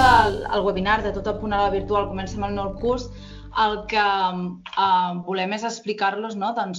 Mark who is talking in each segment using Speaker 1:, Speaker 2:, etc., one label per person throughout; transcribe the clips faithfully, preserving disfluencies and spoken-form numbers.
Speaker 1: el webinar de Tot a punt a la virtual, comencem el nou curs, el que volem és explicar-los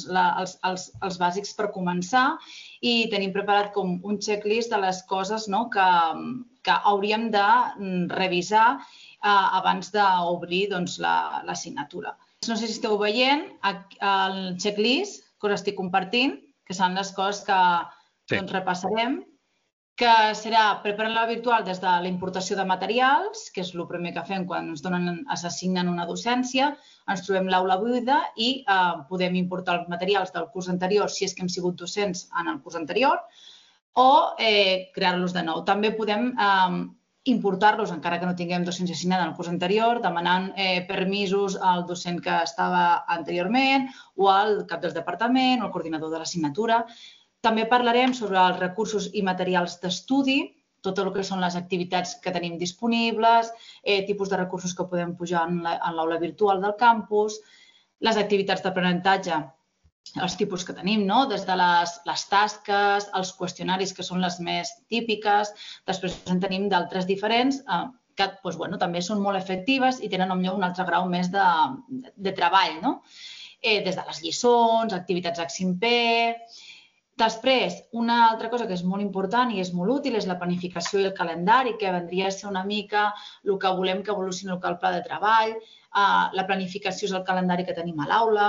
Speaker 1: els bàsics per començar i tenim preparat com un checklist de les coses que hauríem de revisar abans d'obrir l'assignatura. No sé si esteu veient el checklist que us estic compartint, que són les coses que repassarem, que serà preparar la virtual des de la importació de materials, que és el primer que fem quan ens assignen una docència, ens trobem l'aula buida i podem importar els materials del curs anterior si és que hem sigut docents en el curs anterior o crear-los de nou. També podem importar-los, encara que no tinguem docència assignada en el curs anterior, demanant permisos al docent que estava anteriorment o al cap del departament o al coordinador de l'assignatura. També parlarem sobre els recursos i materials d'estudi, tot el que són les activitats que tenim disponibles, tipus de recursos que podem pujar en l'aula virtual del campus, les activitats d'aprenentatge, els tipus que tenim, des de les tasques, els qüestionaris, que són les més típiques, després en tenim d'altres diferents que també són molt efectives i tenen un altre grau més de treball, des de les lliçons, activitats H cinc P. Després, una altra cosa que és molt important i és molt útil és la planificació i el calendari, que vendria a ser una mica el que volem que evolucioni el pla de treball. La planificació és el calendari que tenim a l'aula.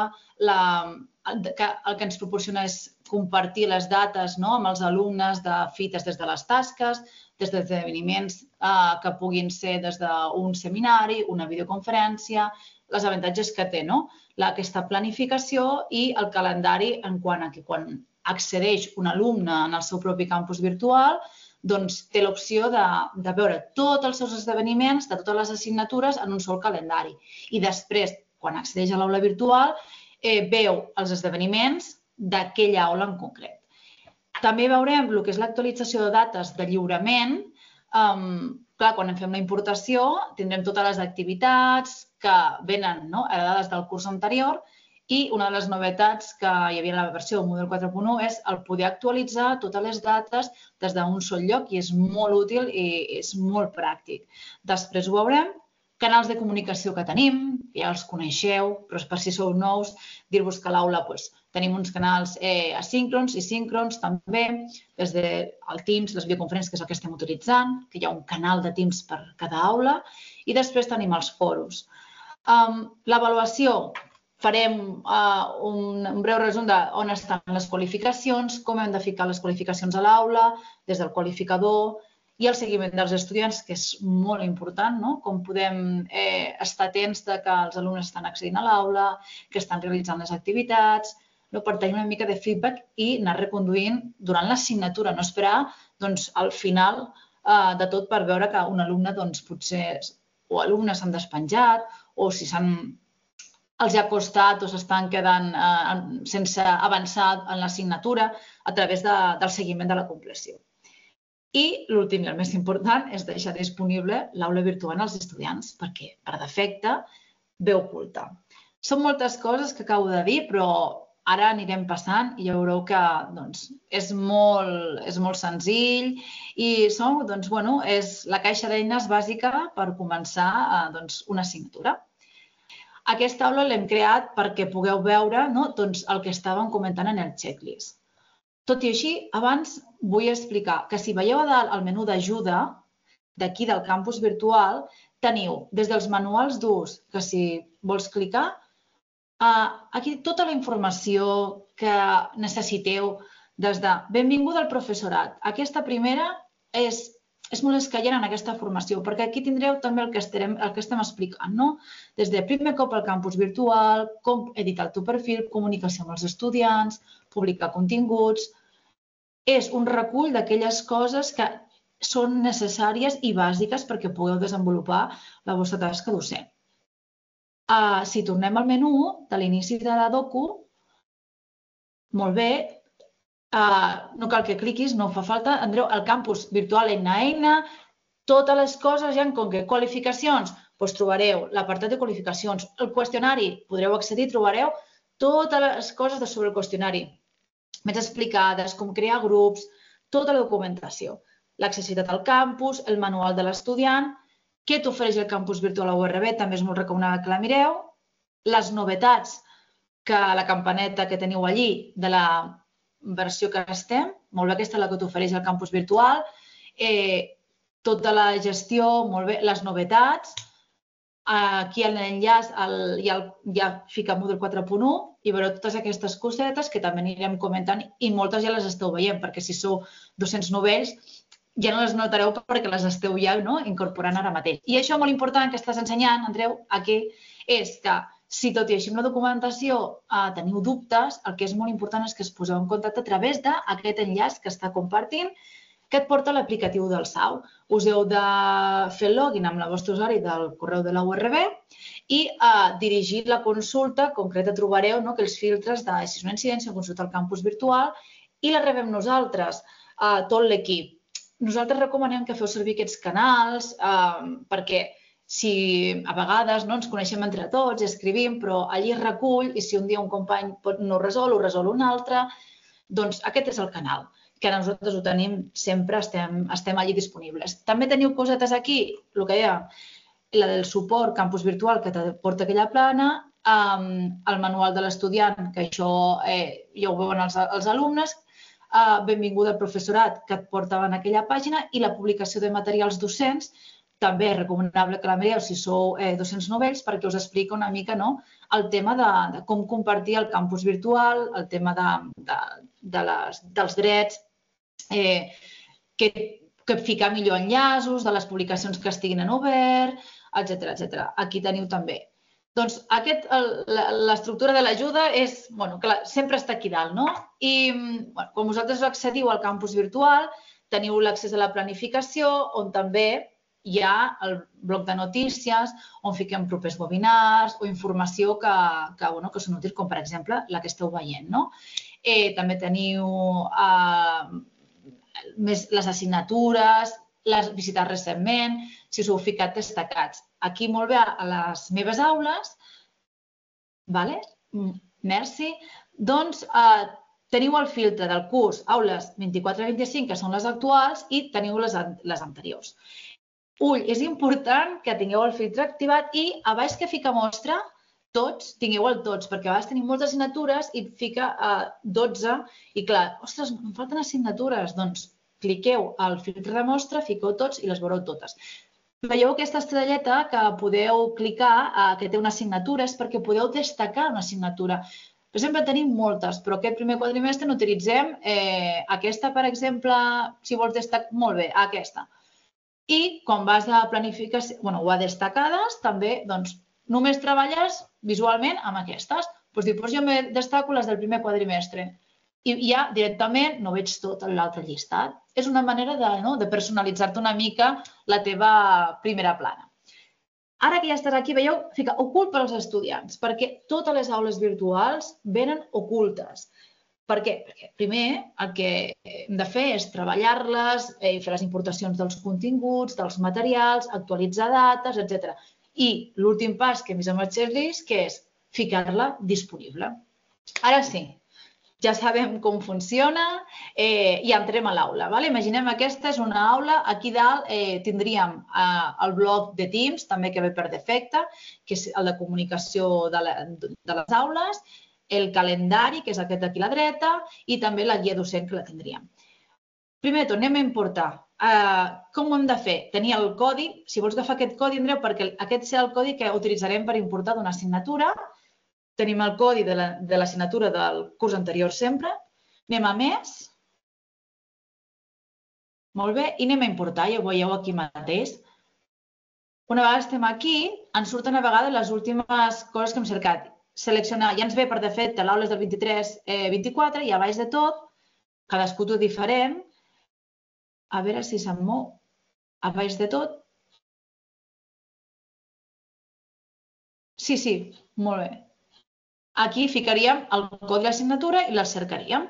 Speaker 1: El que ens proporciona és compartir les dates amb els alumnes de fites des de les tasques, des d'esdeveniments que puguin ser des d'un seminari, una videoconferència, els avantatges que té aquesta planificació i el calendari en quant a que quan accedeix un alumne en el seu propi campus virtual, doncs té l'opció de veure tots els seus esdeveniments de totes les assignatures en un sol calendari. I després, quan accedeix a l'aula virtual, veu els esdeveniments d'aquella aula en concret. També veurem el que és l'actualització de dates de lliurament. Clar, quan en fem la importació, tindrem totes les activitats que venen heredades del curs anterior i una de les novetats que hi havia en la versió del model quatre punt u és el poder actualitzar totes les dates des d'un sol lloc i és molt útil i és molt pràctic. Després ho veurem. Canals de comunicació que tenim, ja els coneixeu, però per si sou nous, dir-vos que a l'aula tenim uns canals asíncrons i síncrons també, des del Teams, les videoconferències, que és el que estem utilitzant, que hi ha un canal de Teams per cada aula, i després tenim els foros. L'avaluació. Farem un breu resum d'on estan les qualificacions, com hem de ficar les qualificacions a l'aula, des del qualificador i el seguiment dels estudiants, que és molt important, com podem estar atents que els alumnes estan accedint a l'aula, que estan realitzant les activitats, per tenir una mica de feedback i anar reconduint durant l'assignatura, no esperar al final de tot per veure que un alumne potser o alumnes s'han despenjat o si s'han els ha costat o s'estan quedant sense avançar en l'assignatura a través del seguiment de la compleció. I l'últim i el més important és deixar disponible l'aula virtual als estudiants perquè, per defecte, ve oculta. Són moltes coses que acabo de dir, però ara anirem passant i ja veureu que és molt senzill i és la caixa d'eines bàsica per començar una assignatura. Aquesta aula l'hem creat perquè pugueu veure el que estàvem comentant en el checklist. Tot i així, abans vull explicar que si veieu a dalt el menú d'ajuda d'aquí del campus virtual, teniu des dels manuals d'ús, que si vols clicar, aquí tota la informació que necessiteu des de benvinguda al professorat. Aquesta primera és És molt escaient en aquesta formació, perquè aquí tindreu també el que estem explicant, des de primer cop al campus virtual, com editar el teu perfil, comunicació amb els estudiants, publicar continguts. És un recull d'aquelles coses que són necessàries i bàsiques perquè pugueu desenvolupar la vostra tasca docent. Si tornem al menú de l'inici de la docu, molt bé, no cal que cliquis, no fa falta, tindreu el campus virtual eina a eina, totes les coses ja en com que qualificacions, doncs trobareu l'apartat de qualificacions, el qüestionari, podreu accedir, trobareu totes les coses sobre el qüestionari, més explicades, com crear grups, tota la documentació, l'accessibilitat al campus, el manual de l'estudiant. què t'ofereix el campus virtual a U R B, també és molt recomanable que la mireu. Les novetats, que la campaneta que teniu allí de la versió que estem, molt bé, aquesta és la que t'ofereix el campus virtual, eh, tota la gestió, molt bé, les novetats, aquí en l'enllaç ja, ja fica Moodle quatre punt u i veureu totes aquestes cosetes que també anirem comentant i moltes ja les esteu veient, perquè si sou docents novells ja no les notareu perquè les esteu ja no, incorporant ara mateix. I això molt important que estàs ensenyant, Andreu, aquí, és que si tot i així amb la documentació eh, teniu dubtes, el que és molt important és que es poseu en contacte a través d'aquest enllaç que està compartint, que et porta l'aplicatiu del S A U. Us heu de fer el login amb el vostre usuari del correu de la U R B i eh, dirigir la consulta, concreta trobareu no, aquells filtres de si és una incidència, consulta al campus virtual i la rebem nosaltres, eh, tot l'equip. Nosaltres recomanem que feu servir aquests canals eh, perquè si a vegades no, ens coneixem entre tots i escrivim, però allí es recull i si un dia un company no ho resol, ho resol un altre, doncs aquest és el canal, que nosaltres ho tenim sempre, estem, estem allí disponibles. També teniu cosetes aquí, el que deia, la del suport campus virtual que te porta aquella plana, um, el manual de l'estudiant, que això eh, ja ho veuen els, els alumnes, uh, benvinguda al professorat, que et porta en aquella pàgina, i la publicació de materials docents, també és recomanable que la mireu si sou eh, docents novells perquè us explica una mica no, el tema de, de com compartir el campus virtual, el tema de, de, de les, dels drets, eh, que, que ficar millor enllaços, de les publicacions que estiguin en obert, etcètera etcètera. Aquí teniu també. Doncs aquest, l'estructura de l'ajuda és, bueno, que la, sempre està aquí dalt, no? I bueno, quan vosaltres accediu al campus virtual, teniu l'accés a la planificació, on també hi ha el bloc de notícies on fiquem propers webinars o informació que, que, bueno, que són útils, com per exemple la que esteu veient. No? Eh, també teniu eh, més les assignatures, les visites recentment, si us heu ficat destacats. Aquí molt bé a les meves aules, vale? Merci, doncs eh, teniu el filtre del curs aules vint-i-quatre vint-i-cinc, que són les actuals, i teniu les, les anteriors. Ull, és important que tingueu el filtre activat i a baix que fica mostra, tots, tingueu el tots, perquè a vegades tenim moltes assignatures i fica eh, dotze i clar, ostres, em falten assignatures, doncs cliqueu al filtre de mostra, fiqueu tots i les veureu totes. Veieu aquesta estrelleta que podeu clicar, eh, que té una assignatura, és perquè podeu destacar una assignatura. Per exemple, tenim moltes, però aquest primer quadrimestre n'utilitzem eh, aquesta, per exemple, si vols destacar, molt bé, aquesta. I quan vas a planificació, bueno, o a destacades, també, doncs, només treballes visualment amb aquestes. Doncs dius, doncs jo me destaco les del primer quadrimestre i ja directament no veig tot l'altre llistat. És una manera de, no, de personalitzar-te una mica la teva primera plana. Ara que ja estàs aquí, veieu, fica ocult per als estudiants, perquè totes les aules virtuals venen ocultes. Per què? Perquè primer el que hem de fer és treballar-les, eh, fer les importacions dels continguts, dels materials, actualitzar dates, etcètera. I l'últim pas que hem vist amb el checklist, que és ficar-la disponible. Ara sí, ja sabem com funciona eh, i entrem a l'aula. Vale? Imaginem que aquesta és una aula. Aquí dalt eh, tindríem eh, el bloc de Teams, també que ve per defecte, que és el de comunicació de, la, de les aules, el calendari, que és aquest d'aquí a la dreta, i també la guia docent que la tindríem. Primer de tot, anem a importar. Uh, com ho hem de fer? Tenir el codi. Si vols agafar aquest codi, Andreu, perquè aquest serà el codi que utilitzarem per importar d'una assignatura. Tenim el codi de l'assignatura la, del curs anterior sempre. Anem a més. Molt bé. I anem a importar. Ja ho veieu aquí mateix. Una vegada estem aquí, ens surten a vegades les últimes coses que hem cercat. Seleccionar, ja ens ve per defecte l'aules del vint-i-tres vint-i-quatre i a baix de tot, cadascú t'ho diferent. A veure si se'm mou. A baix de tot. Sí, sí, molt bé. Aquí ficaríem el codi de l'assignatura i la cercaríem.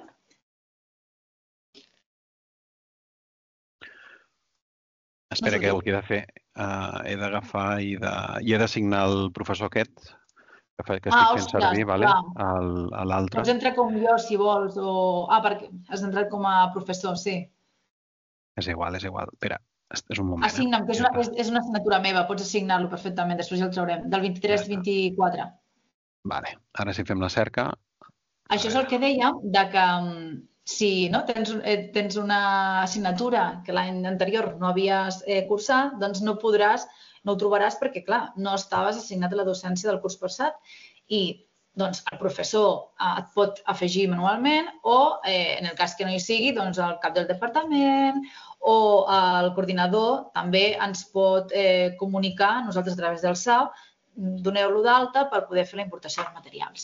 Speaker 2: Espera, que el que he de fer, uh, he d'agafar i he d'assignar el professor aquest, que estic
Speaker 1: ah,
Speaker 2: fent servir, vale? a l'altre.
Speaker 1: Pots entrar com jo, si vols, o... Ah, perquè has entrat com a professor, sí.
Speaker 2: És igual, és igual. Espera, És un moment.
Speaker 1: Assigna'm, que és una, és, és una assignatura meva, pots assignar-lo perfectament, després ja el traurem, del vint-i-tres vint-i-quatre.
Speaker 2: Vale, ara si fem la cerca...
Speaker 1: Això és el que dèiem, de que si no, tens, eh, tens una assignatura que l'any anterior no havies eh, cursat, doncs no podràs, no ho trobaràs perquè, clar, no estaves assignat a la docència del curs passat i doncs, el professor eh, et pot afegir manualment o, eh, en el cas que no hi sigui, doncs, el cap del departament o el coordinador també ens pot eh, comunicar, nosaltres a través del S A U, doneu-lo d'alta per poder fer la importació de materials.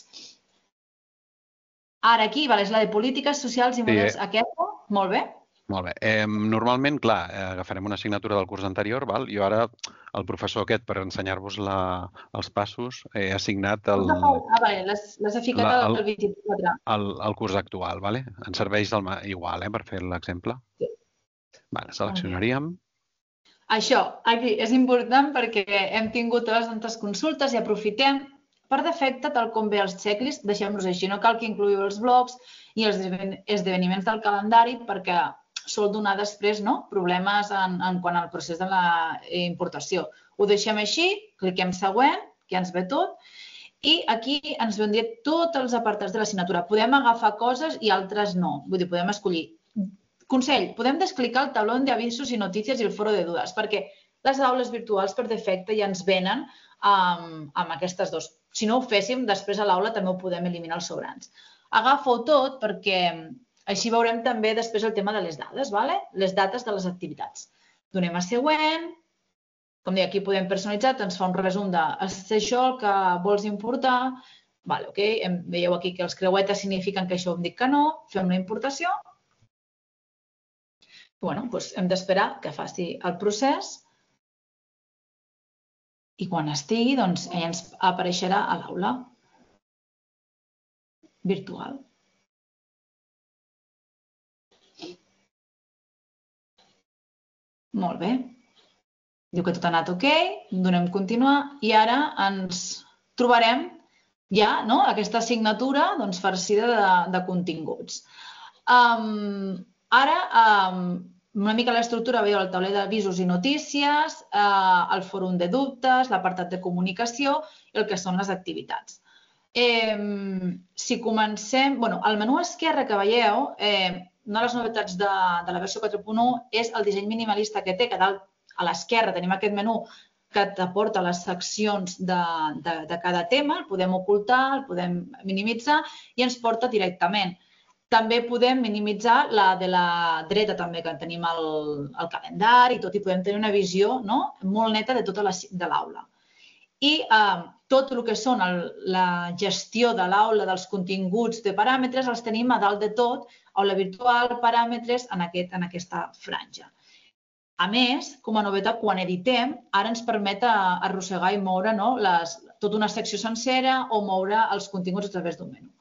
Speaker 1: Ara aquí, és la de polítiques socials i models aquesta, molt bé.
Speaker 2: Molt bé. Normalment, clar, agafarem una assignatura del curs anterior, jo ara, el professor aquest, per ensenyar-vos els passos, he assignat el...
Speaker 1: Ah, vale, l'has ficat al vint-i-quatre.
Speaker 2: El curs actual, vale? Ens serveix igual, per fer l'exemple.
Speaker 1: Sí.
Speaker 2: Vale, seleccionaríem.
Speaker 1: Això, aquí, és important perquè hem tingut totes tantes consultes i aprofitem. Per defecte, tal com ve els checklists, deixem-los així. No cal que incloïu els blocs i els esdeveniments del calendari perquè sol donar després problemes en quant al procés de la importació. Ho deixem així, cliquem següent, que ja ens ve tot, i aquí ens ven dir tots els apartats de l'assignatura. Podem agafar coses i altres no. Vull dir, podem escollir. Consell, podem desclicar el tabló d'avisos i notícies i el foro de dudes, perquè les aules virtuals per defecte ja ens venen amb aquestes dues. Si no ho féssim, després a l'aula també ho podem eliminar els sobrants. Agafo-ho tot perquè així veurem també després el tema de les dades, les dates de les activitats. Donem a següent. Com dic, aquí podem personalitzar, ens fa un resum de és això el que vols importar. Veieu aquí que els creuetes signifiquen que això em dic que no. Fem la importació. Hem d'esperar que faci el procés. I quan estigui, doncs, ella ens apareixerà a l'aula virtual. Molt bé. Diu que tot ha anat ok, donem continuar i ara ens trobarem ja aquesta assignatura farcida de continguts. Ara, una mica l'estructura, veieu el tauler d'avisos i notícies, el fòrum de dubtes, l'apartat de comunicació i el que són les activitats. Si comencem... Al menú esquerre que veieu, una de les novetats de la versió quatre punt u és el disseny minimalista que té, que a l'esquerra tenim aquest menú que t'aporta les seccions de cada tema, el podem ocultar, el podem minimitzar i ens porta directament. També podem minimitzar la de la dreta, també, que tenim el calendari i tot, i podem tenir una visió molt neta de tota l'aula. I tot el que són la gestió de l'aula, dels continguts, de paràmetres, els tenim a dalt de tot, aula virtual, paràmetres, en aquesta franja. A més, com a novetat, quan editem, ara ens permet arrossegar i moure tota una secció sencera o moure els continguts a través d'un menú.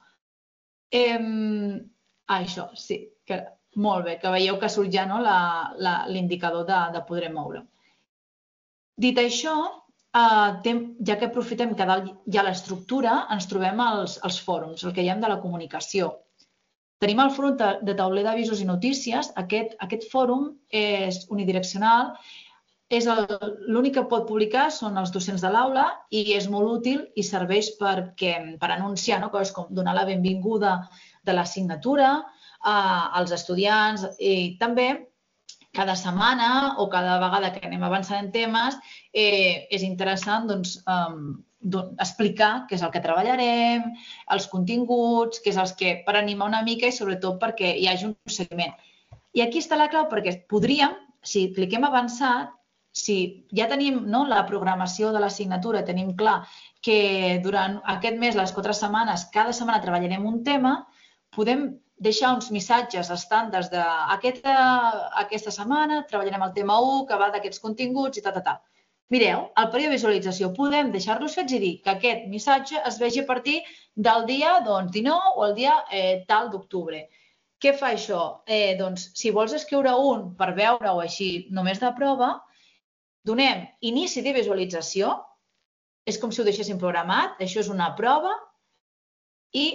Speaker 1: Això, sí, molt bé, que veieu que surt ja l'indicador de poder moure. Dit això, ja que aprofitem que dalt hi ha l'estructura, ens trobem els fòrums, el que hi ha de la comunicació. Tenim el fòrum de tauler d'avisos i notícies. Aquest fòrum és unidireccional, l'únic que pot publicar són els docents de l'aula i és molt útil i serveix per anunciar coses com donar la benvinguda de l'assignatura als estudiants i també cada setmana o cada vegada que anem avançant en temes és interessant explicar què és el que treballarem, els continguts, què és el que per animar una mica i sobretot perquè hi hagi un seguiment. I aquí està la clau perquè podríem, si cliquem avançat, si ja tenim la programació de l'assignatura, tenim clar que durant aquest mes, les quatre setmanes, cada setmana treballarem un tema, podem deixar uns missatges estàndards d'aquesta setmana, treballarem el tema u, que va d'aquests continguts i tal, tal, tal. Mireu, al període de visualització podem deixar-los fets i dir que aquest missatge es vegi a partir del dia dinou o el dia tal d'octubre. Què fa això? Doncs, si vols escriure un per veure-ho així només de prova, donem inici de visualització, és com si ho deixéssim programat, això és una prova, i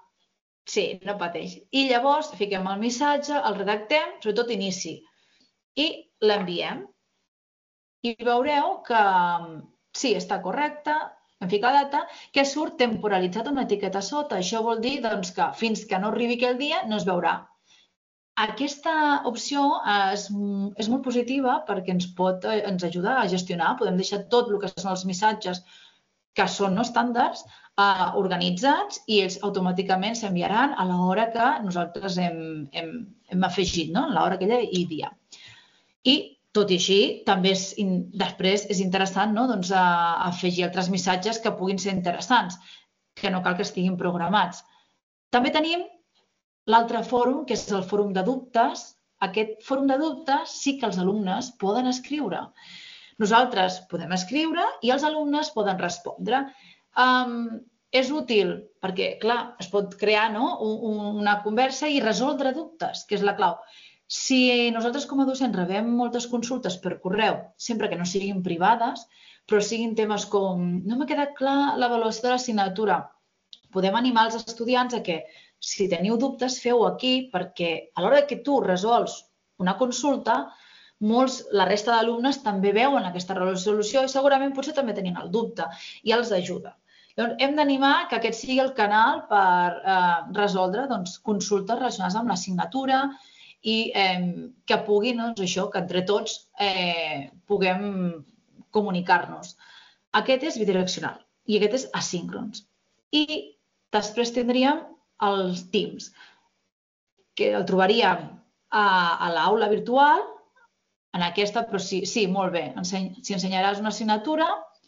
Speaker 1: sí, no pateix. I llavors fiquem el missatge, el redactem, sobretot inici. i l'enviem. I veureu que sí, està correcte, hem ficat la data, que surt temporalitzat una etiqueta sota. Això vol dir doncs, que fins que no arribi aquell dia no es veurà. Aquesta opció és, és molt positiva perquè ens pot ens ajuda a gestionar. Podem deixar tot el que són els missatges que són no estàndards eh, organitzats i ells automàticament s'enviaran a l'hora que nosaltres hem, hem, hem afegit, no? A l'hora aquella i dia. I, tot i així, també és, després és interessant no? doncs, a, afegir altres missatges que puguin ser interessants, que no cal que estiguin programats. També tenim l'altre fòrum, que és el fòrum de dubtes. Aquest fòrum de dubtes sí que els alumnes poden escriure. Nosaltres podem escriure i els alumnes poden respondre. Um, és útil perquè, clar, es pot crear no? una conversa i resoldre dubtes, que és la clau. Si nosaltres com a docents rebem moltes consultes per correu, sempre que no siguin privades, però siguin temes com no m'ha quedat clar l'avaluació de l'assignatura, podem animar els estudiants a que si teniu dubtes, feu aquí, perquè a l'hora que tu resols una consulta, molts, la resta d'alumnes també veuen aquesta resolució i segurament potser també tenien el dubte i els ajuda. Llavors, hem d'animar que aquest sigui el canal per eh, resoldre doncs, consultes relacionades amb l'assignatura i eh, que pugui, doncs, això, que entre tots eh, puguem comunicar-nos. Aquest és bidireccional i aquest és asíncrons. I després tindríem els Teams, que el trobaríem a, a l'aula virtual, en aquesta, però sí, sí molt bé, Enseny, si ensenyaràs una assignatura,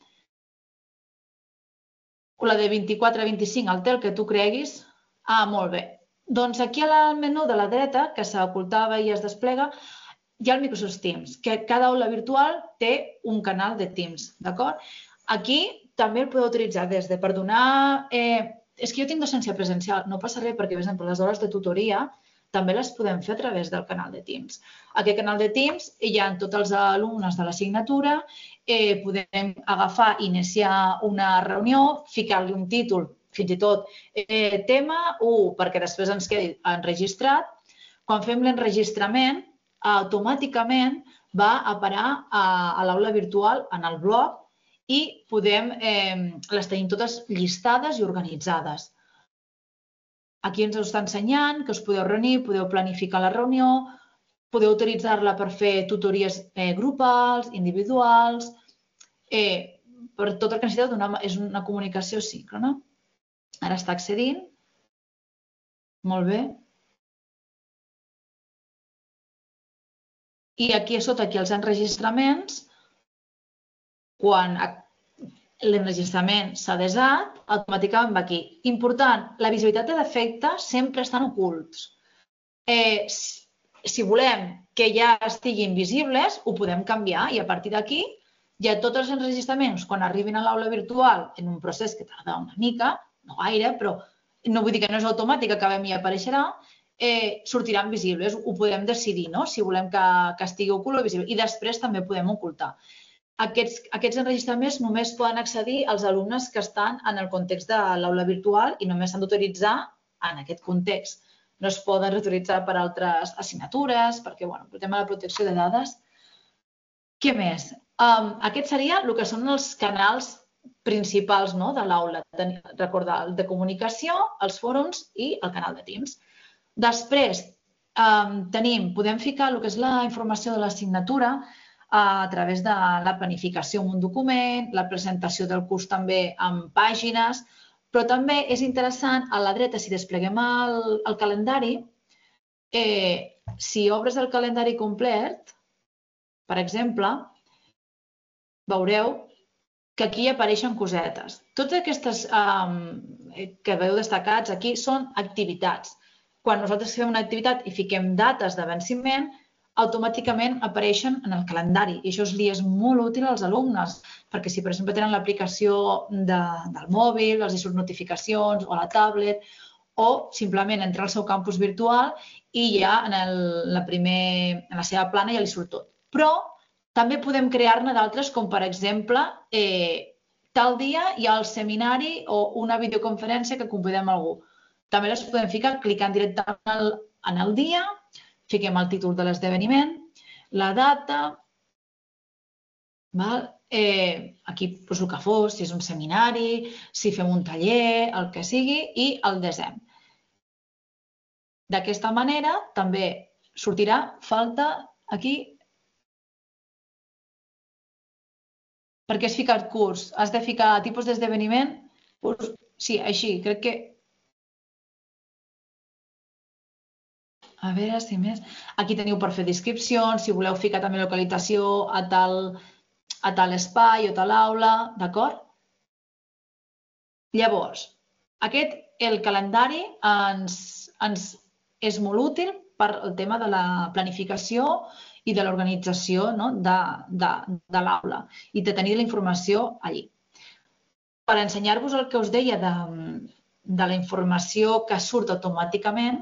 Speaker 1: o la de vint-i-quatre a vint-i-cinc, el tel que tu creguis, ah, molt bé. Doncs aquí al menú de la dreta, que s'ocultava i es desplega, hi ha el Microsoft Teams, que cada aula virtual té un canal de Teams, d'acord? Aquí també el podeu utilitzar des de per donar... Eh, és que jo tinc docència presencial, no passa res perquè, per exemple, les hores de tutoria també les podem fer a través del canal de Teams. Aquest canal de Teams hi ha tots els alumnes de l'assignatura, eh, podem agafar i iniciar una reunió, ficar-li un títol, fins i tot eh, tema u, perquè després ens quedi enregistrat. Quan fem l'enregistrament, automàticament va a parar a, a l'aula virtual en el blog i podem, eh, les tenim totes llistades i organitzades. Aquí ens ho està ensenyant, que us podeu reunir, podeu planificar la reunió, podeu utilitzar-la per fer tutories eh, grupals, individuals, eh, per tot el que necessiteu donar, és una comunicació síncrona. Ara està accedint. Molt bé. I aquí a sota, aquí els enregistraments, quan l'enregistrament s'ha desat, automàticament va aquí. Important, la visibilitat i l'efecte sempre estan ocults. Eh, si volem que ja estiguin visibles, ho podem canviar i a partir d'aquí ja tots els enregistraments, quan arribin a l'aula virtual, en un procés que tarda una mica, no gaire, però no vull dir que no és automàtic, acabem i apareixerà, eh, sortiran visibles. Ho podem decidir, no? Si volem que, que estigui ocult o visible. I després també podem ocultar. Aquests, aquests enregistraments només poden accedir als alumnes que estan en el context de l'aula virtual i només s'han d'utilitzar en aquest context. No es poden reutilitzar per altres assignatures, perquè, bueno, el tema de la protecció de dades. Què més? Um, aquest seria el que són els canals principals no, de l'aula. Recordar, el de comunicació, els fòrums i el canal de Teams. Després, um, tenim, podem ficar el que és la informació de l'assignatura a través de la planificació en un document, la presentació del curs també amb pàgines, però també és interessant, a la dreta, si despleguem el, el calendari, eh, si obres el calendari complet, per exemple, veureu que aquí apareixen cosetes. Totes aquestes eh, que veieu destacats aquí són activitats. Quan nosaltres fem una activitat i fiquem dates de venciment, automàticament apareixen en el calendari i això li és molt útil als alumnes perquè si, per exemple, tenen l'aplicació de, del mòbil, els hi surt notificacions o a la tablet o simplement entrar al seu campus virtual i ja en, el, la primer, en la seva plana ja li surt tot. Però també podem crear-ne d'altres com, per exemple, eh, tal dia hi ha el seminari o una videoconferència que convidem algú. També les podem ficar clicant directament en el, en el dia, fiquem el títol de l'esdeveniment, la data, aquí poso el que fos, si és un seminari, si fem un taller, el que sigui, i el desem. D'aquesta manera també sortirà falta aquí. Per què has ficat curs? Has de ficar tipus d'esdeveniment? Sí, així, crec que... A veure si més... Aquí teniu per fer descripcions, si voleu ficar també localització a tal, a tal espai o tal aula, d'acord? Llavors, aquest, el calendari ens, ens és molt útil per el tema de la planificació i de l'organització, no? de, de, de l'aula i de tenir la informació allí. Per ensenyar-vos el que us deia de, de la informació que surt automàticament,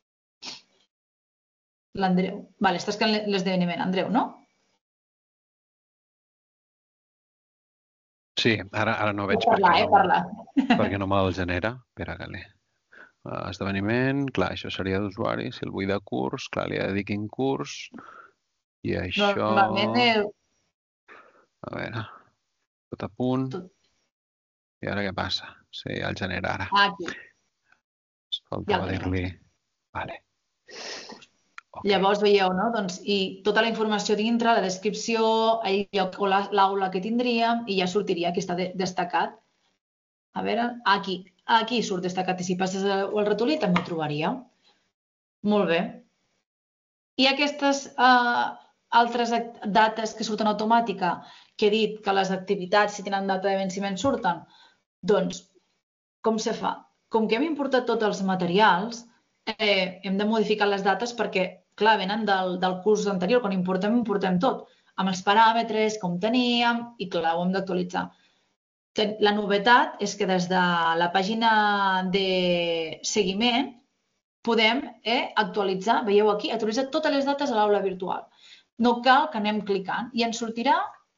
Speaker 1: l'Andreu. Vale, estàs que l'esdeveniment, Andreu, no?
Speaker 2: Sí, ara, ara no veig
Speaker 1: parlar,
Speaker 2: perquè,
Speaker 1: eh,
Speaker 2: no,
Speaker 1: parlar.
Speaker 2: perquè no me'l genera. Espera, que li... Esdeveniment, clar, això seria d'usuari. Si el vull de curs, clar, li he de dir quin curs. I això...
Speaker 1: Normalment... Eh...
Speaker 2: A veure, tot a punt.
Speaker 1: Tot.
Speaker 2: I ara què passa? Sí, ja el genera ara.
Speaker 1: Aquí.
Speaker 2: Faltava ja dir-li... Vale.
Speaker 1: Okay. Llavors veieu, no? Doncs, i tota la informació dintre, la descripció, el lloc o l'aula que tindríem, i ja sortiria, aquí està destacat. A veure, aquí, aquí surt destacat, i si passes el ratolí també ho trobaríeu. Molt bé. I aquestes eh, altres dates que surten automàtica, que he dit que les activitats, si tenen data de venciment, surten, doncs, com se fa? Com que hem importat tots els materials, eh, hem de modificar les dates perquè, clar, venen del, del curs anterior. Quan importem, importem tot, amb els paràmetres, com teníem, i clar, ho hem d'actualitzar. La novetat és que des de la pàgina de seguiment podem eh, actualitzar, veieu aquí, actualitzar totes les dates a l'aula virtual. No cal que anem clicant i ens sortirà,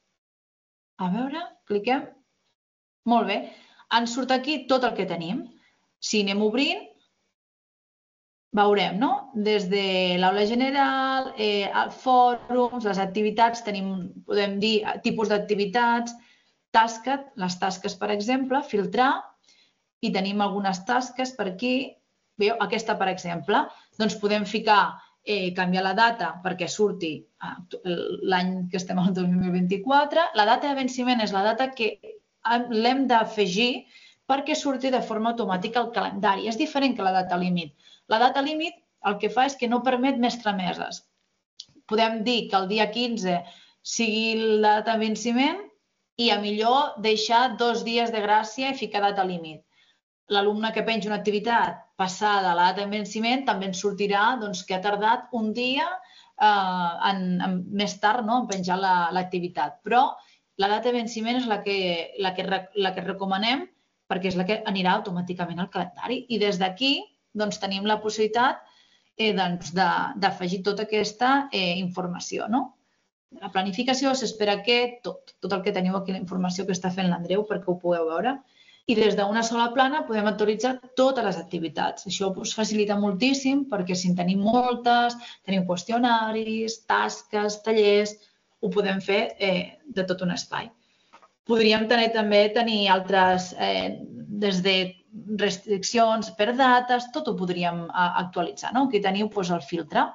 Speaker 1: a veure, cliquem, molt bé, ens surt aquí tot el que tenim. Si anem obrint, veurem, no? Des de l'aula general, eh, fòrums, les activitats, tenim, podem dir, tipus d'activitats, tasques, les tasques, per exemple, filtrar, i tenim algunes tasques per aquí. Veieu, aquesta, per exemple, doncs podem ficar, eh, canviar la data perquè surti l'any que estem al dos mil vint-i-quatre. La data de venciment és la data que l'hem d'afegir perquè surti de forma automàtica el calendari. És diferent que la data límit. La data límit el que fa és que no permet més trameses. Podem dir que el dia quinze sigui la data de venciment i a millor deixar dos dies de gràcia i ficar data límit. L'alumne que penja una activitat passada a la data de venciment també ens sortirà doncs, que ha tardat un dia eh, en, en, més tard no, en penjar l'activitat. La, Però la data de venciment és la que, la que, la que recomanem perquè és la que anirà automàticament al calendari. I des d'aquí doncs, tenim la possibilitat eh, doncs, d'afegir tota aquesta eh, informació. No? La planificació s'espera que tot, tot el que teniu aquí, la informació que està fent l'Andreu perquè ho pugueu veure. I des d'una sola plana podem actualitzar totes les activitats. Això us facilita moltíssim perquè si en tenim moltes, tenim qüestionaris, tasques, tallers, ho podem fer eh, de tot un espai. Podríem tenir, també tenir altres, eh, des de restriccions per dates, tot ho podríem actualitzar. No? Aquí teniu doncs, el filtre.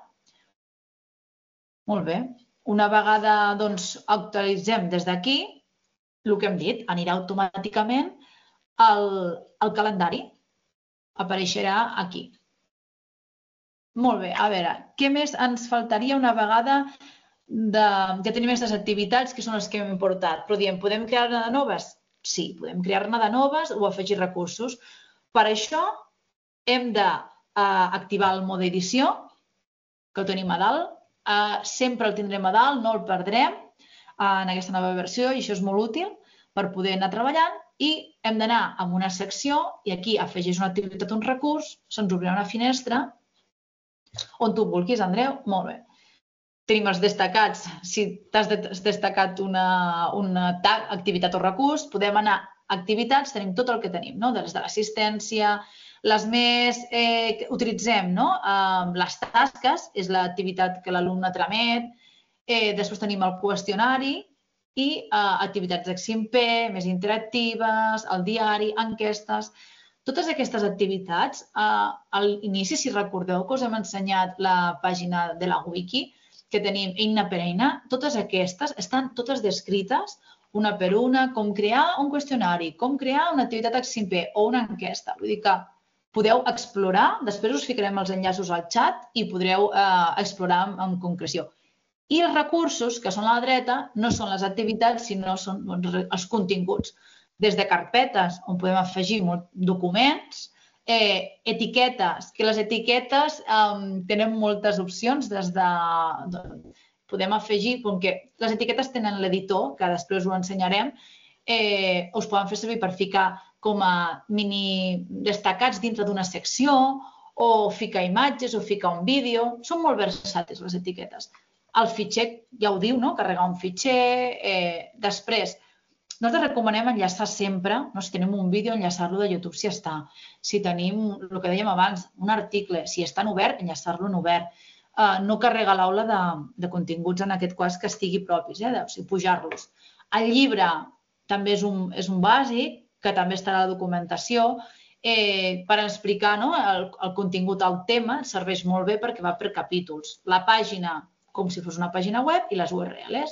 Speaker 1: Molt bé. Una vegada doncs, actualitzem des d'aquí, el que hem dit, anirà automàticament al, al calendari. Apareixerà aquí. Molt bé. A veure, què més ens faltaria una vegada de, que tenim aquestes activitats que són les que hem importat? Però diem, podem crear-ne de noves? Sí, podem crear-ne de noves o afegir recursos. Per això hem d'activar el mode edició, que el tenim a dalt. Sempre el tindrem a dalt, no el perdrem en aquesta nova versió i això és molt útil per poder anar treballant. I hem d'anar a una secció i aquí afegeix una activitat, un recurs, se'ns obrirà una finestra on tu vulguis, Andreu. Molt bé. Tenim els destacats. Si t'has destacat una, una activitat o recurs, podem anar a activitats, tenim tot el que tenim, no? Des de l'assistència, les més eh, utilitzem, no? Eh, les tasques, és l'activitat que l'alumne tramet, Després tenim el qüestionari i activitats d'Eximp, més interactives, el diari, enquestes. Totes aquestes activitats, a l'inici, si recordeu que us hem ensenyat la pàgina de la wiki, que tenim eina per eina, totes aquestes estan totes descrites una per una, com crear un qüestionari, com crear una activitat Eximp o una enquesta. Vull dir que podeu explorar, després us ficarem els enllaços al xat i podreu explorar en concreció. I els recursos, que són a la dreta, no són les activitats, sinó són els continguts. Des de carpetes, on podem afegir documents, etiquetes, que les etiquetes tenen moltes opcions des de... Podem afegir, com que les etiquetes tenen l'editor, que després ho ensenyarem, us poden fer servir per ficar com a mini destacats dintre d'una secció o ficar imatges o ficar un vídeo. Són molt versàtils les etiquetes. El fitxer ja ho diu, no? Carregar un fitxer. Després, nosaltres recomanem enllaçar sempre, si tenim un vídeo, enllaçar-lo de YouTube si està. Si tenim, el que dèiem abans, un article, si està en obert, enllaçar-lo en obert. No carregar l'aula de continguts en aquest cas que estigui propis, o sigui, pujar-los. El llibre també és un bàsic, que també estarà a la documentació, per explicar el contingut al tema, serveix molt bé perquè va per capítols. La pàgina, com si fos una pàgina web, i les U R Ls.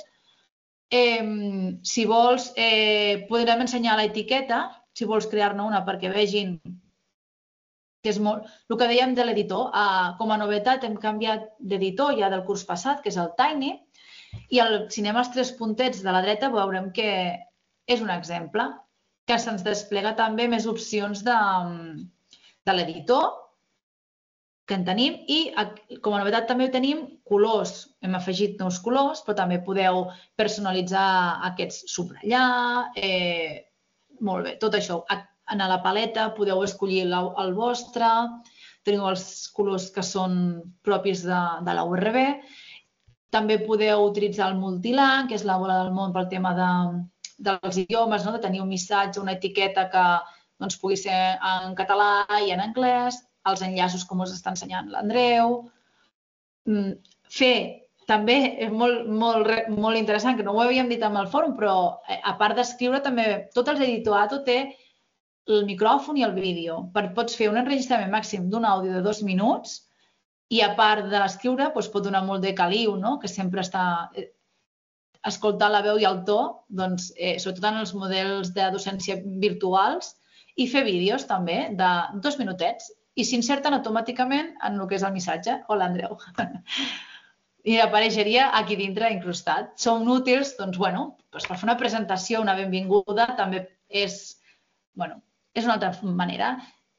Speaker 1: Si vols, podrem ensenyar l'etiqueta, si vols crear-ne una perquè vegin que és molt... El que dèiem de l'editor, com a novetat hem canviat d'editor ja del curs passat, que és el Tiny, i si anem als tres puntets de la dreta veurem que és un exemple, que se'ns desplega també més opcions de l'editor, que en tenim, i com a novetat també tenim colors. Hem afegit nous colors, però també podeu personalitzar aquests, subratllar, molt bé, tot això. A la paleta podeu escollir el vostre, teniu els colors que són propis de la U R B. També podeu utilitzar el multilang, que és la bola del món pel tema dels idiomes, de tenir un missatge, una etiqueta que pugui ser en català i en anglès, els enllaços com us està ensenyant l'Andreu. Fer, també és molt interessant, que no ho havíem dit amb el fòrum, però a part d'escriure també, tot el editor Atto té el micròfon i el vídeo. Pots fer un enregistrament màxim d'un àudio de dos minuts i a part d'escriure pot donar molt de caliu, que sempre està escoltant la veu i el to, sobretot en els models de docència virtuals, i fer vídeos també de dos minutets i s'inserten automàticament en el que és el missatge. Hola, Andreu. I apareixeria aquí dintre incrustat. Són útils, doncs, bueno, per fer una presentació, una benvinguda, també és, bueno, és una altra manera.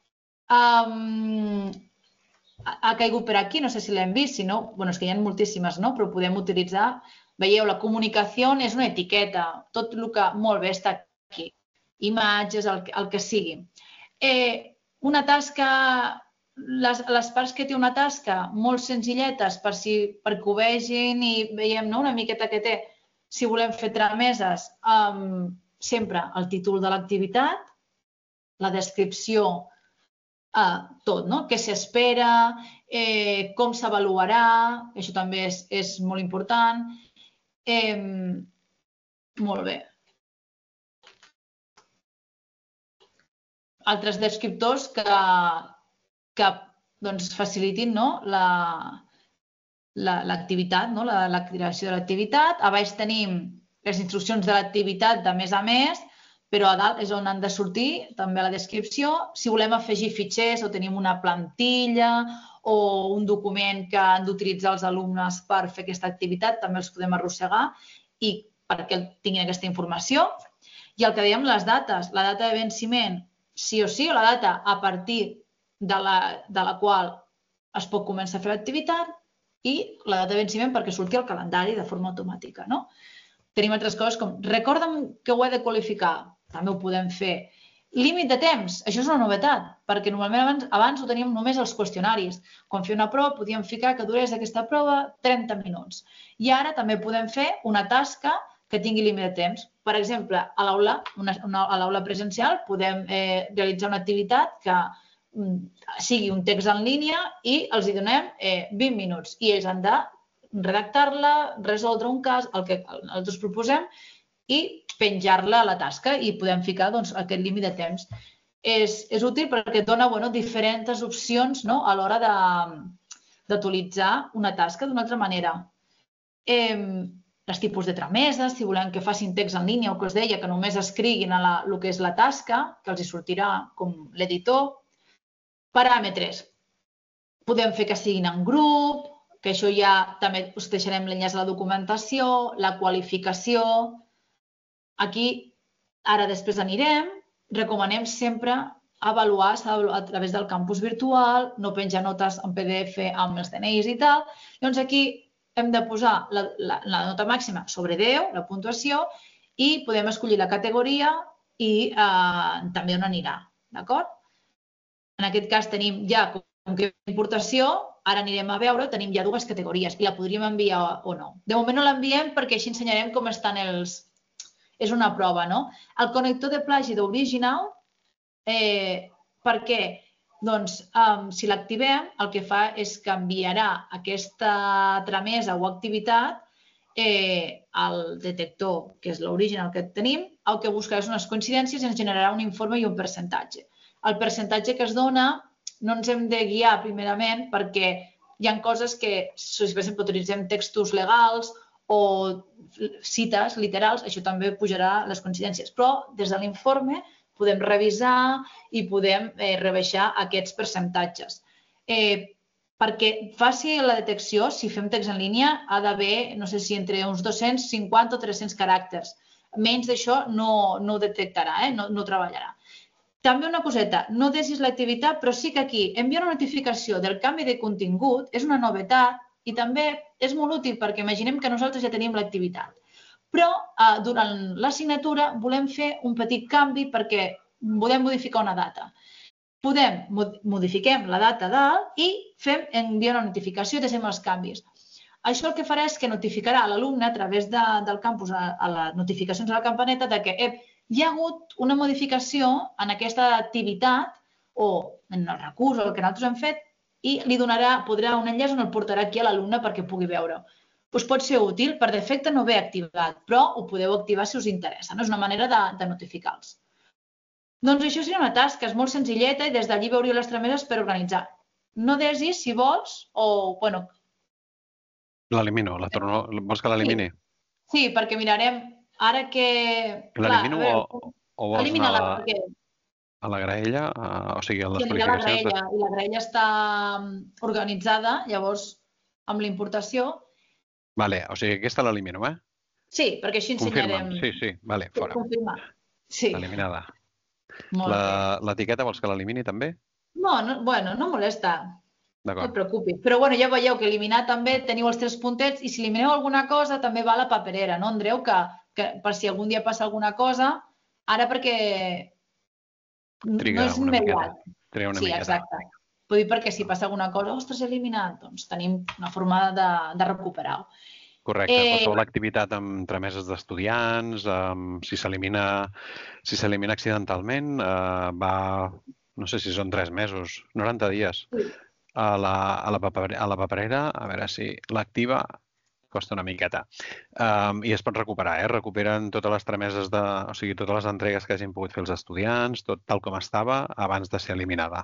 Speaker 1: Ha caigut per aquí, no sé si l'hem vist, si no, bueno, és que hi ha moltíssimes, no? Però podem utilitzar, veieu, la comunicació és una etiqueta, tot el que molt bé està aquí, imatges, el que sigui. Una tasca, les parts que té una tasca molt senzilletes perquè ho vegin i veiem una miqueta que té, si volem fer trameses, sempre el títol de l'activitat, la descripció, tot, no? Què s'espera, com s'avaluarà, això també és molt important. Molt bé. Altres descriptors que facilitin l'activitat, la creació de l'activitat. A baix tenim les instruccions de l'activitat de mes a mes, però a dalt és on han de sortir també la descripció. Si volem afegir fitxers o tenim una plantilla o un document que han d'utilitzar els alumnes per fer aquesta activitat, també els podem arrossegar i perquè tinguin aquesta informació. I el que dèiem, les dates, la data de venciment, sí o sí, o la data a partir de la qual es pot començar a fer l'activitat i la data de venciment perquè surti el calendari de forma automàtica. Tenim altres coses com recorda'm que ho he de qualificar, també ho podem fer. Límit de temps, això és una novetat, perquè normalment abans ho teníem només als qüestionaris. Quan feia una prova podíem ficar que durés aquesta prova trenta minuts. I ara també podem fer una tasca que tingui límit de temps. Per exemple, a l'aula presencial podem realitzar una activitat que sigui un text en línia i els hi donem vint minuts i ells han de redactar-la, resoldre un cas, el que nosaltres proposem, i penjar-la a la tasca i podem ficar aquest límit de temps. És útil perquè et dona diferents opcions a l'hora d'actualitzar una tasca d'una altra manera. Els tipus de trameses, si volem que facin text en línia o que us deia que només escriguin el que és la tasca, que els hi sortirà com l'editor. Paràmetres. Podem fer que siguin en grup, que això ja també us deixarem l'enllaç a la documentació, la qualificació. Aquí, ara després anirem, recomanem sempre avaluar a través del campus virtual, no penjar notes en P D F amb els D N Is i tal. Llavors aquí hem de posar la nota màxima sobre deu, la puntuació, i podem escollir la categoria i també on anirà. D'acord? En aquest cas tenim ja com que importació, ara anirem a veure, tenim ja dues categories i la podríem enviar o no. De moment no l'enviem perquè així ensenyarem com estan els... És una prova, no? El connector de plagi d'original, per què? Doncs, si l'activem, el que fa és que enviarà aquesta tramesa o activitat al detector, que és l'original que tenim, el que buscarà són unes coincidències i ens generarà un informe i un percentatge. El percentatge que es dona no ens hem de guiar primerament perquè hi ha coses que, si per exemple utilitzem textos legals o cites literals, això també pujarà les coincidències. Però des de l'informe podem revisar i podem rebaixar aquests percentatges. Perquè faci la detecció, si fem text en línia, ha d'haver, no sé si entre uns dos-cents cinquanta o tres-cents caràcters. Menys d'això no ho detectarà, no ho treballarà. També una coseta, no deixis l'activitat, però sí que aquí enviar una notificació del canvi de contingut és una novetat i també és molt útil perquè imaginem que nosaltres ja tenim l'activitat. Però durant l'assignatura volem fer un petit canvi perquè volem modificar una data. Podem, modifiquem la data dalt i fem enviar una notificació i deixem els canvis. Això el que farà és que notificarà a l'alumne a través del campus, a les notificacions a la campaneta, que hi ha hagut una modificació en aquesta activitat o en el recurs o el que nosaltres hem fet i li donarà, podrà un enllaç on el portarà aquí a l'alumne perquè pugui veure. Us pot ser útil, per defecte no ve activat, però ho podeu activar si us interessa. És una manera de notificar-los. Doncs això seria una tasca, és molt senzilleta i des d'allí veuríeu les trameses per organitzar. No desis, si vols, o... bueno...
Speaker 2: L'elimino, vols que l'elimini?
Speaker 1: Sí, perquè mirarem ara que...
Speaker 2: L'elimino o vols anar a la graella? O sigui, a les qualificacions...
Speaker 1: I la graella està organitzada, llavors, amb la importació...
Speaker 2: Vale, o sigui, aquesta l'elimino, eh?
Speaker 1: Sí, perquè així ensenyarem...
Speaker 2: Sí, sí, vale, fora.
Speaker 1: Confirmar. Sí.
Speaker 2: Eliminada. L'etiqueta vols que l'elimini també?
Speaker 1: No, bueno, no molesta. No
Speaker 2: D'acord.
Speaker 1: et preocupis. Però bueno, ja veieu que eliminar també teniu els tres puntets i si elimineu alguna cosa també va a la paperera, no, Andreu? Que per si algun dia passa alguna cosa, ara perquè no és immediat.
Speaker 2: Triga una
Speaker 1: miqueta. Sí, exacte. Vull dir perquè si passa alguna cosa, ostres, he eliminat, doncs tenim una forma de recuperar-ho.
Speaker 2: Correcte, qualsevol activitat amb trameses d'estudiants, si s'elimina accidentalment, va, no sé si són tres mesos, noranta dies, a la paperera, a veure si l'activa, costa una miqueta. I es pot recuperar, eh? Recuperen totes les trameses, o sigui, totes les entregues que hagin pogut fer els estudiants, tot tal com estava abans de ser eliminada.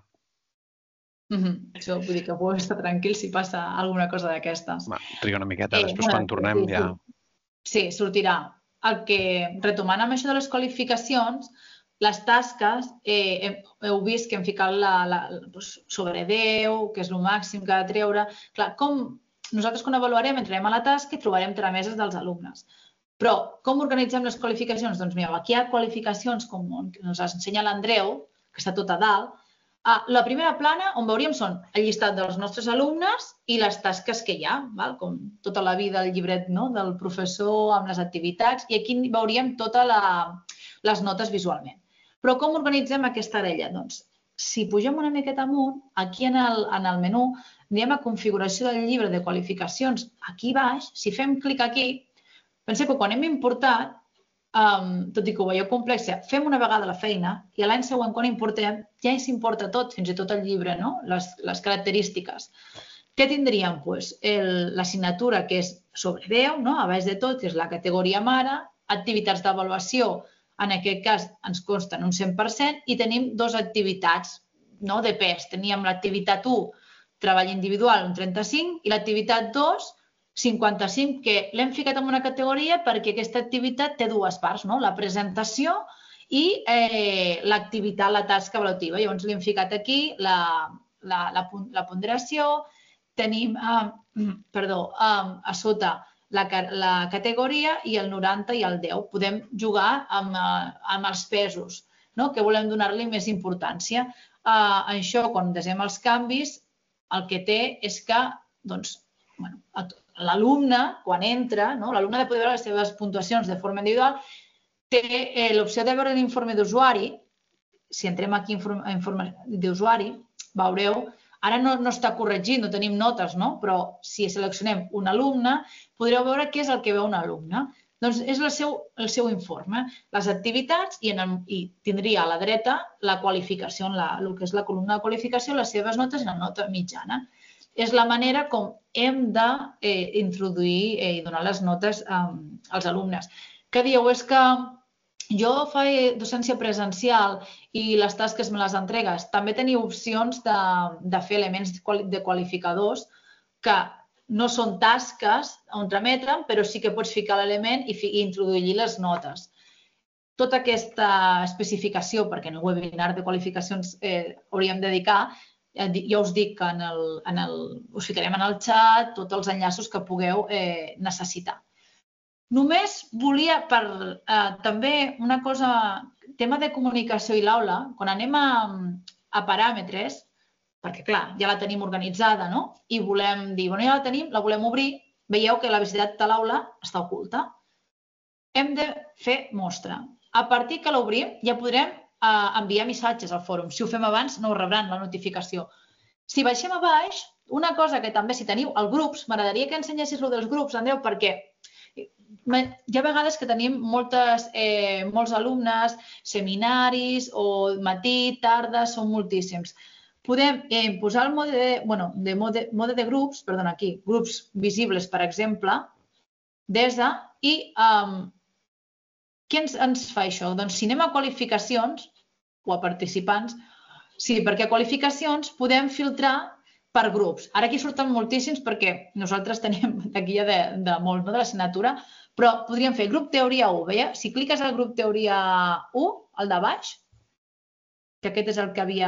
Speaker 1: Això vull dir que podeu estar tranquil si passa alguna cosa d'aquestes.
Speaker 2: Triga una miqueta, després quan tornem ja...
Speaker 1: Sí, sortirà. El que, retomant amb això de les qualificacions, les tasques, heu vist que hem ficat sobre deu, que és el màxim que ha de treure. Clar, com nosaltres quan avaluarem entrarem a la tasca i trobarem trameses dels alumnes. Però com organitzem les qualificacions? Doncs mireu, aquí hi ha qualificacions com ens ensenya l'Andreu, que està tot a dalt. La primera plana on veuríem són el llistat dels nostres alumnes i les tasques que hi ha, com tota la vida el llibret del professor amb les activitats, i aquí veuríem totes les notes visualment. Però com organitzem aquesta grella? Doncs, si pugem una miqueta amunt, aquí en el menú, anem a configuració del llibre de qualificacions, aquí baix, si fem clic aquí, penseu que quan hem importat, tot i que ho veieu complex, fem una vegada la feina i l'any següent, quan importem, ja s'importa tot, fins i tot el llibre, les característiques. Què tindríem? L'assignatura que és sobre deu, a baix de tot, que és la categoria mare, activitats d'avaluació, en aquest cas ens consten un cent per cent, i tenim dues activitats de pes. Teníem l'activitat u, treball individual, un trenta-cinc, i l'activitat dos, cinquanta-cinc, que l'hem ficat en una categoria perquè aquesta activitat té dues parts, la presentació i l'activitat, la tasca avaluativa. Llavors li hem ficat aquí la ponderació, tenim, perdó, a sota la categoria i el noranta i el deu. Podem jugar amb els pesos, que volem donar-li més importància. Això, quan desem els canvis, el que té és que l'alumne, quan entra, l'alumne ha de poder veure les seves puntuacions de forma individual, té l'opció de veure l'informe d'usuari. Si entrem aquí a informe d'usuari, veureu, ara no està corregit, no tenim notes, però si seleccionem un alumne, podreu veure què és el que veu un alumne. Doncs és el seu informe, les activitats, i tindria a la dreta la qualificació, el que és la columna de qualificació, les seves notes i la nota mitjana. És la manera com hem d'introduir i donar les notes als alumnes. Què dieu? És que jo faig docència presencial i les tasques me les entregues. També teniu opcions de fer elements de qualificadors que no són tasques on trametre'n, però sí que pots ficar l'element i introduir-hi les notes. Tota aquesta especificació, perquè en el webinar de qualificacions hauríem de dedicar, ja us dic que us ficarem en el xat tots els enllaços que pugueu necessitar. Només volia, també una cosa, tema de comunicació i l'aula, quan anem a paràmetres, perquè clar, ja la tenim organitzada i volem dir, bueno, ja la tenim, la volem obrir, veieu que la visibilitat de l'aula està oculta. Hem de fer mostra. A partir que l'obrim ja podrem enviar missatges al fòrum. Si ho fem abans no ho rebran la notificació. Si baixem a baix, una cosa que també si teniu els grups, m'agradaria que ensenyessis el dels grups, Andreu, perquè hi ha vegades que tenim molts alumnes, seminaris o matí, tarda, són moltíssims. Podem posar el mode de grups, perdona, aquí, grups visibles, per exemple, des de, i què ens fa això? Doncs si anem a qualificacions o a participants, sí, perquè a qualificacions podem filtrar per grups. Ara aquí surten moltíssims perquè nosaltres tenim aquí ja de molt de l'assignatura, però podríem fer grup teoria u. Si cliques al grup teoria u, el de baix, que aquest és el que havia...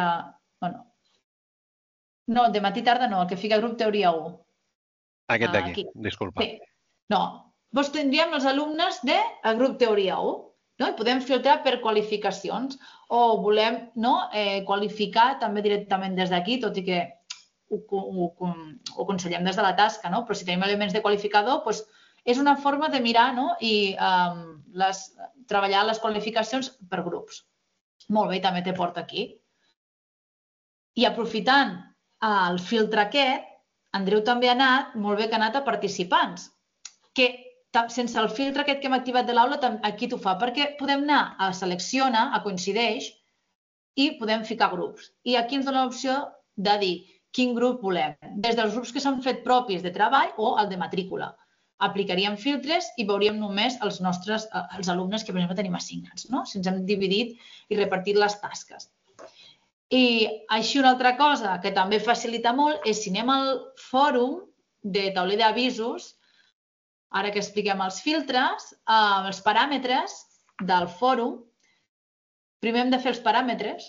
Speaker 1: No, el de matí tarda no, el que fica grup teoria u.
Speaker 2: Aquest d'aquí, disculpa.
Speaker 1: No, doncs tindríem els alumnes del grup teoria u. I podem filtrar per qualificacions o volem qualificar també directament des d'aquí, tot i que ho aconsellem des de la tasca, però si tenim elements de qualificador és una forma de mirar i treballar les qualificacions per grups. Molt bé, també te porta aquí. I aprofitant el filtre aquest, Andreu també ha anat, molt bé que ha anat a participants, que sense el filtre aquest que hem activat de l'aula, aquí t'ho fa, perquè podem anar a selecciona, a coincideix, i podem ficar grups. I aquí ens dona l'opció de dir quin grup volem, des dels grups que s'han fet propis de treball o el de matrícula. Aplicaríem filtres i veuríem només els nostres alumnes que, per exemple, tenim assignats, si ens hem dividit i repartit les tasques. I així una altra cosa que també facilita molt és si anem al fòrum de tauler d'avisos, ara que expliquem els filtres, els paràmetres del fòrum, primer hem de fer els paràmetres,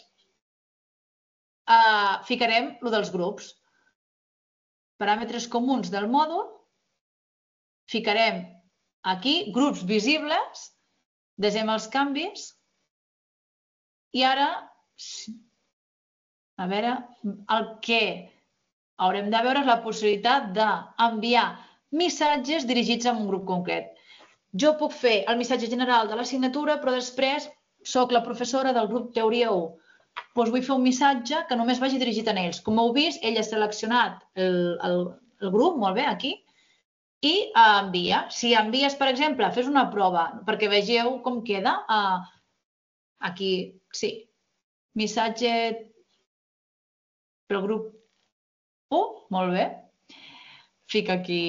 Speaker 1: ficarem el dels grups. Paràmetres comuns del mòdul, ficarem aquí grups visibles, desem els canvis i ara, a veure, el que haurem de veure és la possibilitat d'enviar missatges dirigits a un grup concret. Jo puc fer el missatge general de l'assignatura, però després soc la professora del grup teoria u. Doncs vull fer un missatge que només vagi dirigit a ells. Com heu vist, ell ha seleccionat el grup, molt bé, aquí, i envia. Si envies, per exemple, fes una prova, perquè vegeu com queda. Aquí, sí. Missatge pel grup u, molt bé. fica aquí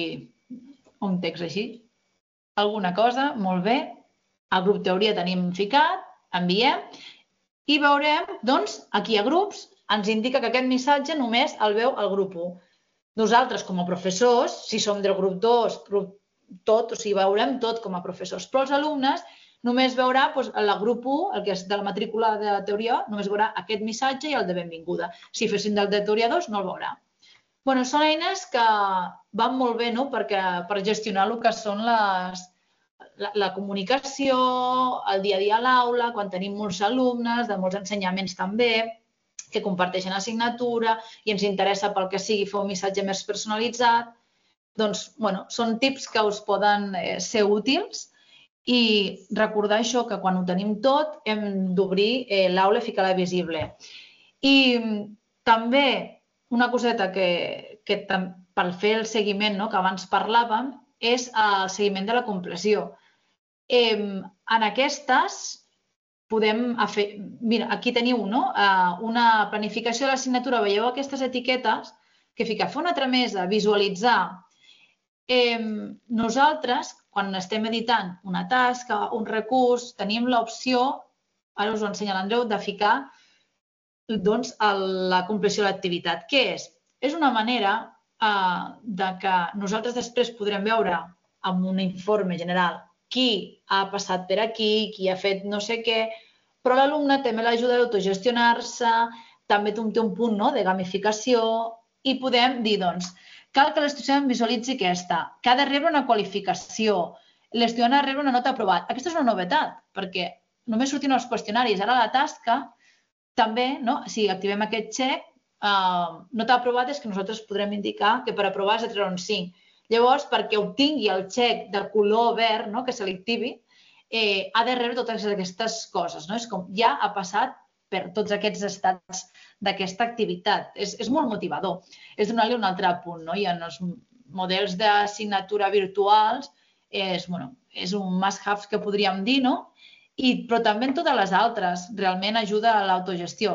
Speaker 1: un text així. Alguna cosa, molt bé. Al grup teoria tenim ficat, enviem, i veurem, doncs, aquí a grups, ens indica que aquest missatge només el veu el grup u. Nosaltres, com a professors, si som del grup dos, grup tot, o sigui, veurem tot com a professors. Però els alumnes només veurà, doncs, el grup u, el que és de la matrícula de teoria, només veurà aquest missatge i el de benvinguda. Si fessin del de teoria dos, no el veurà. Bueno, són eines que van molt bé, no?, perquè per gestionar el que són les, la, la comunicació, el dia a dia a l'aula, quan tenim molts alumnes, de molts ensenyaments també, que comparteixen assignatura i ens interessa pel que sigui fer un missatge més personalitzat. Doncs, bueno, són tips que us poden ser útils i recordar això, que quan ho tenim tot hem d'obrir l'aula i ficar-la visible. I també una coseta que, que per fer el seguiment, no?, que abans parlàvem, és el seguiment de la compleció. Eh, en aquestes podem fer... Mira, aquí teniu, no?, una planificació de l'assignatura. Veieu aquestes etiquetes que fica fer una tramesa, visualitzar. Eh, nosaltres, quan estem editant una tasca, un recurs, tenim l'opció, ara us ho ensenya l'Andreu, de ficar doncs, la compleció de l'activitat. Què és? És una manera eh, de que nosaltres després podrem veure amb un informe general qui ha passat per aquí, qui ha fet no sé què, però l'alumne també l'ajuda a autogestionar-se, també té un punt, no?, de gamificació, i podem dir, doncs, cal que l'estudiant visualitzi aquesta, que ha de rebre una qualificació, l'estudiant ha de rebre una nota aprovat. Aquesta és una novetat, perquè només sortien els qüestionaris. Ara la tasca també, no?, si activem aquest check, eh, nota aprovada és que nosaltres podrem indicar que per aprovar és de treure un cinc. Llavors, perquè obtingui el check de color verd, no?, que se li activi, eh, ha de rebre totes aquestes coses. No? És com ja ha passat per tots aquests estats d'aquesta activitat. És, és molt motivador. És donar-li un altre punt. No? I en els models d'assignatura virtuals és, bueno, és un must-have que podríem dir, no? I, però també en totes les altres. Realment ajuda a l'autogestió.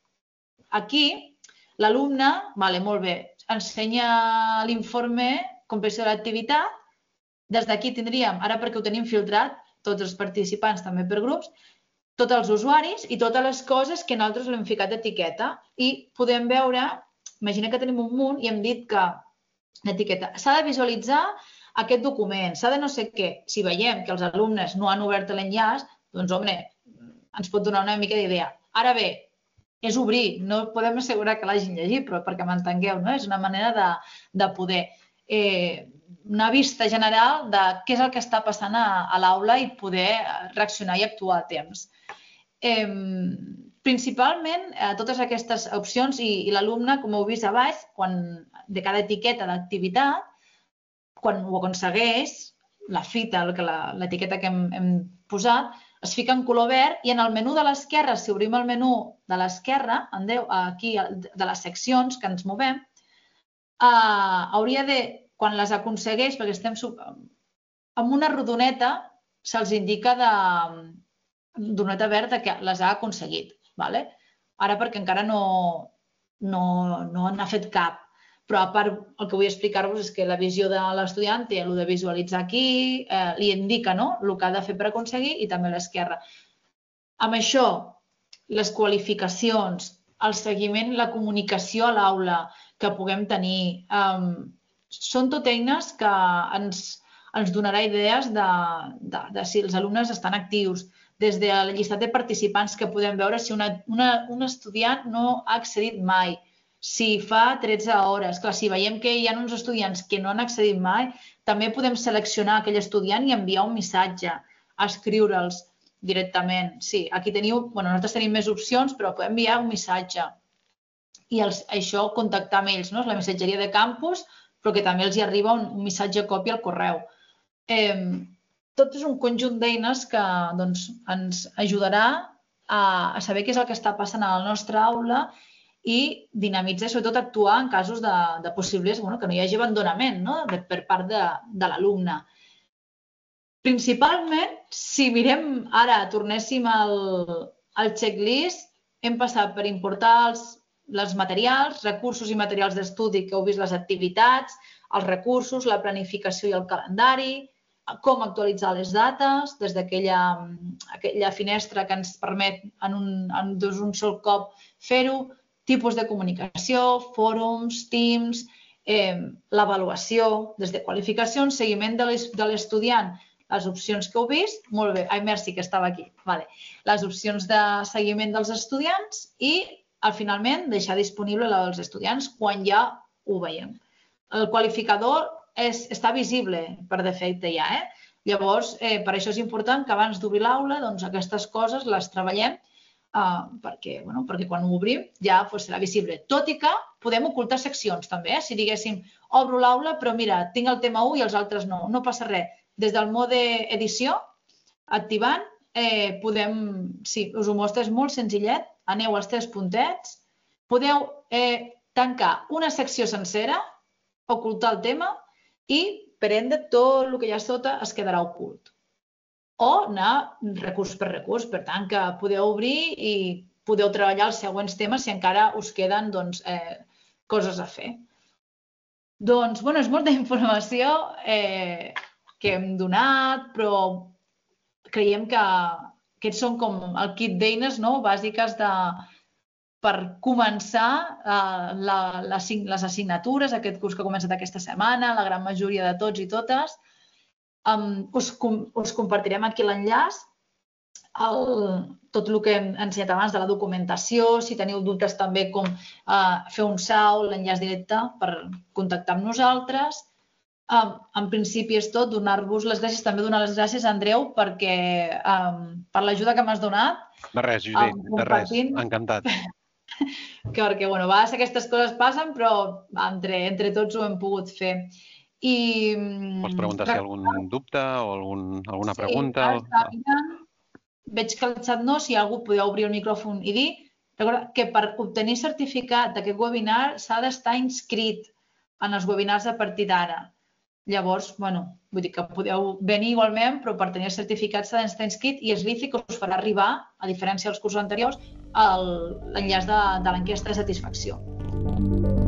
Speaker 1: Aquí, l'alumne, vale, molt bé, ensenya l'informe, compleció de l'activitat. Des d'aquí tindríem, ara perquè ho tenim filtrat, tots els participants també per grups, tots els usuaris i totes les coses que nosaltres l'hem ficat d'etiqueta. I podem veure, imagina que tenim un munt i hem dit que l'etiqueta s'ha de visualitzar aquest document, s'ha de no sé què. Si veiem que els alumnes no han obert l'enllaç, doncs, home, ens pot donar una mica d'idea. Ara bé, és obrir, no podem assegurar que l'hagin llegit, però perquè m'entengueu, no? És una manera de, de poder... Eh, una vista general de què és el que està passant a, a l'aula i poder reaccionar i actuar a temps. Eh, principalment, eh, totes aquestes opcions i, i l'alumne, com heu vist a baix, quan, de cada etiqueta d'activitat, quan ho aconsegueix, la fita, l'etiqueta que hem, hem posat, es fica en color verd i en el menú de l'esquerra, si obrim el menú de l'esquerra, aquí de les seccions que ens movem, eh, hauria de... Quan les aconsegueix, perquè estem amb una rodoneta, se'ls indica de rodoneta verda que les ha aconseguit. Ara perquè encara no n'ha fet cap. Però a part, el que vull explicar-vos és que la visió de l'estudiant té el de visualitzar aquí, li indica el que ha de fer per aconseguir i també l'esquerra. Amb això, les qualificacions, el seguiment, la comunicació a l'aula que puguem tenir, són tot eines que ens, ens donarà idees de, de, de si els alumnes estan actius. Des del llistat de participants que podem veure si una, una, un estudiant no ha accedit mai, si fa tretze hores. Clar, si veiem que hi ha uns estudiants que no han accedit mai, també podem seleccionar aquell estudiant i enviar un missatge, escriure'ls directament. Sí, aquí teniu, bueno, nosaltres tenim més opcions, però podem enviar un missatge. I els, això, contactar amb ells, no? És la missatgeria de campus, però que també els hi arriba un, un missatge còpia al correu. Eh, tot és un conjunt d'eines que doncs, ens ajudarà a, a saber què és el que està passant a la nostra aula i dinamitzar i sobretot actuar en casos de, de possibles, bueno, que no hi hagi abandonament, no? de, per part de, de l'alumne. Principalment, si mirem ara, tornéssim al, al checklist, hem passat per importar els els materials, recursos i materials d'estudi que heu vist les activitats, els recursos, la planificació i el calendari, com actualitzar les dates des d'aquella finestra que ens permet en un sol cop fer-ho, tipus de comunicació, fòrums, teams, l'avaluació, des de qualificacions, seguiment de l'estudiant, les opcions que heu vist, molt bé, ai, merci, que estava aquí, les opcions de seguiment dels estudiants i, finalment, deixar disponible la dels estudiants quan ja ho veiem. El qualificador està visible per defecte ja, eh? Llavors, per això és important que abans d'obrir l'aula, doncs aquestes coses les treballem perquè quan ho obrim ja serà visible. Tot i que podem ocultar seccions també, si diguéssim, obro l'aula, però mira, tinc el tema u i els altres no, no passa res. Des del mode edició, activant, podem, sí, us ho mostra, és molt senzillet, aneu als tres puntets, podeu tancar una secció sencera, ocultar el tema i, per ende, tot el que hi ha sota es quedarà ocult. O anar recurs per recurs, per tant, que podeu obrir i podeu treballar els següents temes si encara us queden coses a fer. Doncs, bueno, és molta informació que hem donat, però creiem que aquests són com el kit d'eines bàsiques per començar les assignatures, aquest curs que ha començat aquesta setmana, la gran majoria de tots i totes. Us compartirem aquí l'enllaç, tot el que hem ensenyat abans de la documentació, si teniu dubtes també com fer un S A U, l'enllaç directe per contactar amb nosaltres. En principi és tot, donar-vos les gràcies, també donar les gràcies a Andreu per l'ajuda que m'has donat.
Speaker 2: De res, Judit, de res, encantat.
Speaker 1: Perquè, bueno, a vegades aquestes coses passen, però entre tots ho hem pogut fer.
Speaker 2: Pots preguntar si hi ha algun dubte o alguna pregunta?
Speaker 1: Sí, veig que el xat no, si algú podeu obrir el micròfon i dir. Recorda que per obtenir certificat d'aquest webinar s'ha d'estar inscrit en els webinars a partir d'ara. Llavors, bueno, vull dir que podeu venir igualment, però per tenir el certificat s'ha d'estar inscrit i és l'I C I que us farà arribar, a diferència dels cursos anteriors, l'enllaç de l'enquesta de satisfacció.